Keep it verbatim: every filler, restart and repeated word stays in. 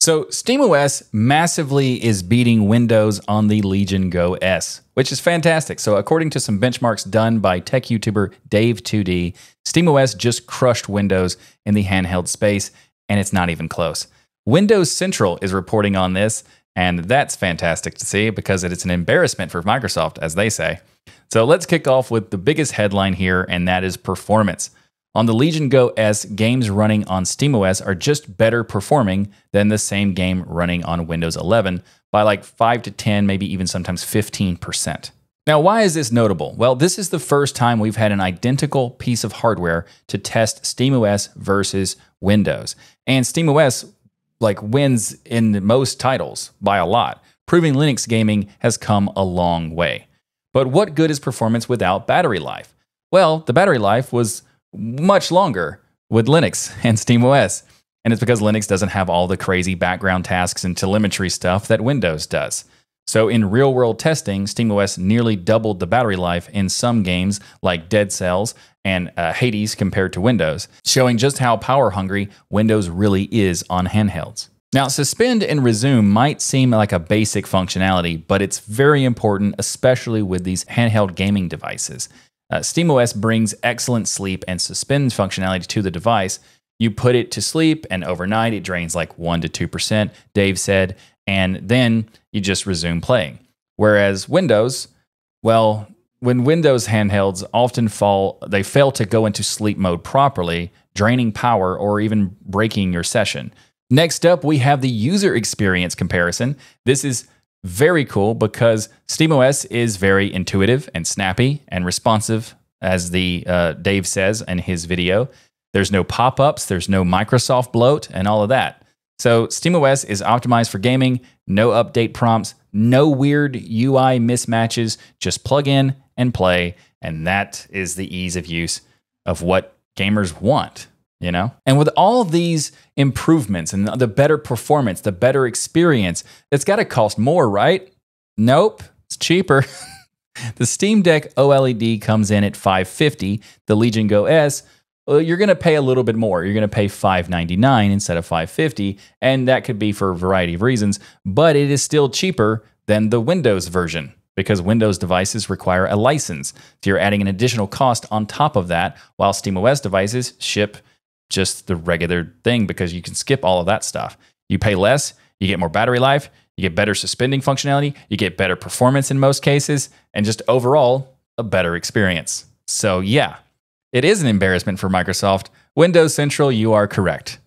So SteamOS massively is beating Windows on the Legion Go S, which is fantastic. So according to some benchmarks done by tech YouTuber Dave two D, SteamOS just crushed Windows in the handheld space, and it's not even close. Windows Central is reporting on this, and that's fantastic to see because it's an embarrassment for Microsoft, as they say. So let's kick off with the biggest headline here, and that is performance. On the Legion Go S, games running on SteamOS are just better performing than the same game running on Windows eleven by like five to ten, maybe even sometimes fifteen percent. Now, why is this notable? Well, this is the first time we've had an identical piece of hardware to test SteamOS versus Windows. And SteamOS like wins in most titles by a lot, proving Linux gaming has come a long way. But what good is performance without battery life? Well, the battery life was much longer with Linux and SteamOS. And it's because Linux doesn't have all the crazy background tasks and telemetry stuff that Windows does. So in real-world testing, SteamOS nearly doubled the battery life in some games like Dead Cells and uh, Hades compared to Windows, showing just how power-hungry Windows really is on handhelds. Now, suspend and resume might seem like a basic functionality, but it's very important, especially with these handheld gaming devices. Uh, SteamOS brings excellent sleep and suspend functionality to the device. You put it to sleep, and overnight it drains like one to two percent, Dave said, and then you just resume playing. Whereas Windows, well, when Windows handhelds often fall, they fail to go into sleep mode properly, draining power or even breaking your session. Next up, we have the user experience comparison. This is very cool because SteamOS is very intuitive and snappy and responsive, as the uh, Dave says in his video. There's no pop-ups, there's no Microsoft bloat, and all of that. So SteamOS is optimized for gaming, no update prompts, no weird U I mismatches, just plug in and play, and that is the ease of use of what gamers want, you know? And with all these improvements and the better performance, the better experience, it's got to cost more, right? Nope, it's cheaper. The Steam Deck OLED comes in at five hundred fifty dollars. The Legion Go S, well, you're going to pay a little bit more. You're going to pay five hundred ninety-nine dollars instead of five hundred fifty dollars, and that could be for a variety of reasons, but it is still cheaper than the Windows version because Windows devices require a license. So you're adding an additional cost on top of that, while SteamOS devices ship just the regular thing because you can skip all of that stuff. You pay less, you get more battery life, you get better suspending functionality, you get better performance in most cases, and just overall, a better experience. So yeah, it is an embarrassment for Microsoft. Windows Central, you are correct.